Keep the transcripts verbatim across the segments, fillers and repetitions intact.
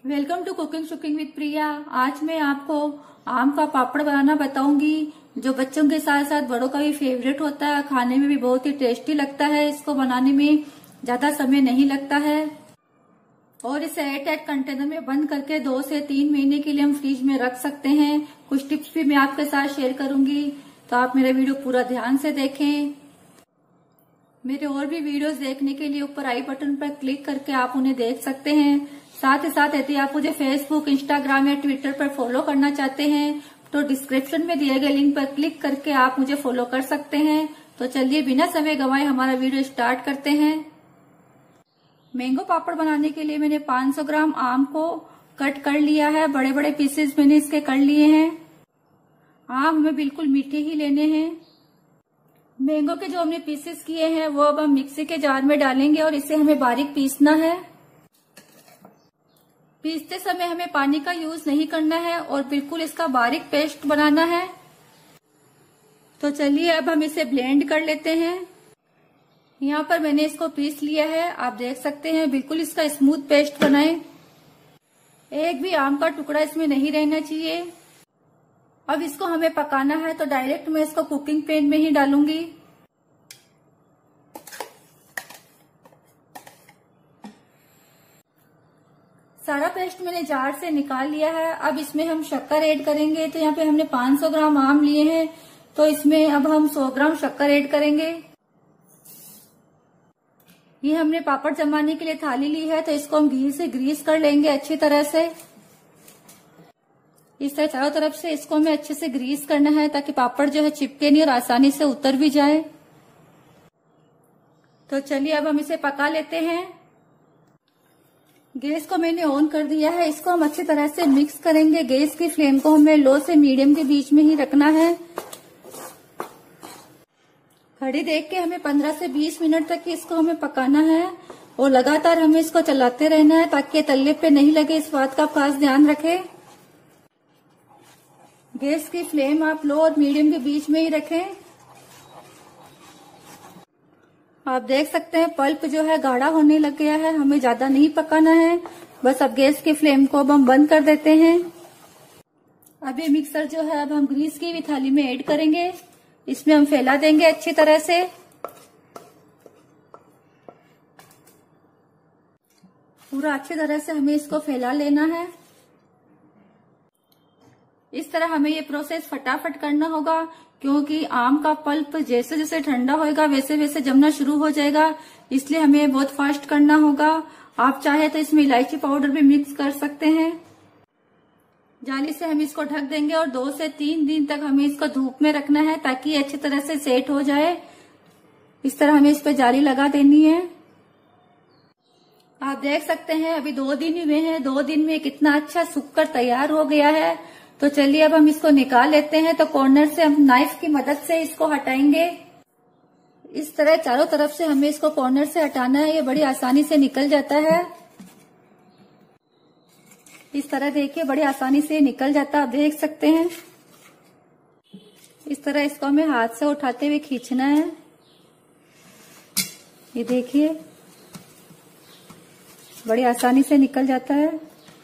Welcome to cooking shooking with Priya. आज मैं आपको आम का पापड़ बनाना बताऊंगी, जो बच्चों के साथ साथ बड़ों का भी फेवरेट होता है। खाने में भी बहुत ही टेस्टी लगता है। इसको बनाने में ज्यादा समय नहीं लगता है और इसे एयर टाइट कंटेनर में बंद करके दो से तीन महीने के लिए हम फ्रिज में रख सकते हैं। कुछ टिप्स भी मैं आपके साथ शेयर करूंगी, तो आप मेरा वीडियो पूरा ध्यान से देखें। मेरे और भी वीडियोस देखने के लिए ऊपर आई बटन पर क्लिक करके आप उन्हें देख सकते हैं। साथ ही साथ यदि आप मुझे फेसबुक, इंस्टाग्राम या ट्विटर पर फॉलो करना चाहते हैं तो डिस्क्रिप्शन में दिए गए लिंक पर क्लिक करके आप मुझे फॉलो कर सकते हैं। तो चलिए बिना समय गंवाए हमारा वीडियो स्टार्ट करते हैं। मैंगो पापड़ बनाने के लिए मैंने पाँच सौ ग्राम आम को कट कर लिया है। बड़े बड़े पीसेस मैंने इसके कर लिए हैं। आम हमें बिल्कुल मीठे ही लेने हैं। मैंगो के जो हमने पीसेस किए हैं वो अब हम मिक्सी के जार में डालेंगे और इसे हमें बारीक पीसना है। पीसते समय हमें पानी का यूज नहीं करना है और बिल्कुल इसका बारीक पेस्ट बनाना है। तो चलिए अब हम इसे ब्लेंड कर लेते हैं। यहाँ पर मैंने इसको पीस लिया है, आप देख सकते हैं। बिल्कुल इसका स्मूथ पेस्ट बनाएं। एक भी आम का टुकड़ा इसमें नहीं रहना चाहिए। अब इसको हमें पकाना है, तो डायरेक्ट मैं इसको कुकिंग पैन में ही डालूंगी। सारा पेस्ट मैंने जार से निकाल लिया है। अब इसमें हम शक्कर ऐड करेंगे। तो यहाँ पे हमने पाँच सौ ग्राम आम लिए हैं, तो इसमें अब हम सौ ग्राम शक्कर ऐड करेंगे। ये हमने पापड़ जमाने के लिए थाली ली है, तो इसको हम घी से ग्रीस कर लेंगे अच्छी तरह से। इस तरह चारों तरफ से इसको हमें अच्छे से ग्रीस करना है, ताकि पापड़ जो है चिपके नहीं और आसानी से उतर भी जाए। तो चलिए अब हम इसे पका लेते हैं। गैस को मैंने ऑन कर दिया है। इसको हम अच्छी तरह से मिक्स करेंगे। गैस की फ्लेम को हमें लो से मीडियम के बीच में ही रखना है। घड़ी देख के हमें पंद्रह से बीस मिनट तक इसको हमें पकाना है और लगातार हमें इसको चलाते रहना है, ताकि तल्ले पे नहीं लगे। इस बात का खास ध्यान रखें। गैस की फ्लेम आप लो और मीडियम के बीच में ही रखें। आप देख सकते हैं पल्प जो है गाढ़ा होने लग गया है। हमें ज्यादा नहीं पकाना है, बस अब गैस की फ्लेम को अब हम बंद कर देते हैं। अब ये मिक्सर जो है अब हम ग्रीस की हुई थाली में ऐड करेंगे। इसमें हम फैला देंगे अच्छी तरह से। पूरा अच्छी तरह से हमें इसको फैला लेना है। इस तरह हमें ये प्रोसेस फटाफट करना होगा, क्योंकि आम का पल्प जैसे जैसे ठंडा होएगा वैसे वैसे जमना शुरू हो जाएगा। इसलिए हमें बहुत फास्ट करना होगा। आप चाहे तो इसमें इलायची पाउडर भी मिक्स कर सकते हैं। जाली से हम इसको ढक देंगे और दो से तीन दिन तक हमें इसको धूप में रखना है, ताकि ये अच्छी तरह से सेट हो जाए। इस तरह हमें इस पर जाली लगा देनी है। आप देख सकते हैं अभी दो दिन हुए हैं। दो दिन में कितना अच्छा सूखकर तैयार हो गया है। तो चलिए अब हम इसको निकाल लेते हैं। तो कॉर्नर से हम नाइफ की मदद से इसको हटाएंगे। इस तरह चारों तरफ से हमें इसको कॉर्नर से हटाना है। ये बड़ी आसानी से निकल जाता है। इस तरह देखिए बड़ी आसानी से निकल जाता है, आप देख सकते हैं। इस तरह इसको हमें हाथ से उठाते हुए खींचना है। ये देखिए बड़ी आसानी से निकल जाता है।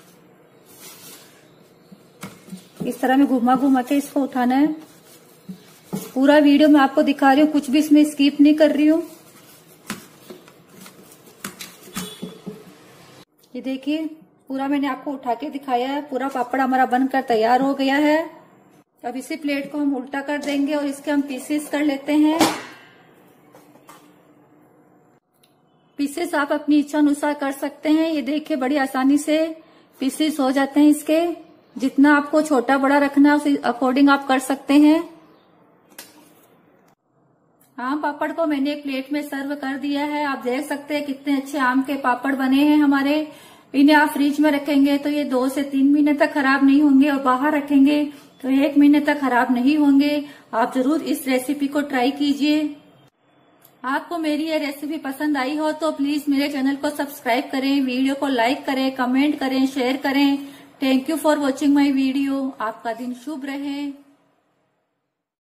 इस तरह में घुमा घुमा के इसको उठाना है। पूरा वीडियो मैं आपको दिखा रही हूँ, कुछ भी इसमें स्किप नहीं कर रही हूँ। ये देखिए पूरा मैंने आपको उठा के दिखाया है। पूरा पापड़ हमारा बनकर तैयार हो गया है। अब इसी प्लेट को हम उल्टा कर देंगे और इसके हम पीसेस कर लेते हैं। पीसेस आप अपनी इच्छा अनुसार कर सकते हैं। ये देखिए बड़ी आसानी से पीसेस हो जाते हैं इसके। जितना आपको छोटा बड़ा रखना है उस अकॉर्डिंग आप कर सकते हैं। आम पापड़ को मैंने एक प्लेट में सर्व कर दिया है। आप देख सकते हैं कितने अच्छे आम के पापड़ बने हैं हमारे। इन्हें आप फ्रिज में रखेंगे तो ये दो से तीन महीने तक खराब नहीं होंगे, और बाहर रखेंगे तो एक महीने तक खराब नहीं होंगे। आप जरूर इस रेसिपी को ट्राई कीजिए। आपको मेरी ये रेसिपी पसंद आई हो तो प्लीज मेरे चैनल को सब्सक्राइब करें, वीडियो को लाइक करें, कमेंट करें, शेयर करें। Thank you for watching my video. आपका दिन शुभ रहे।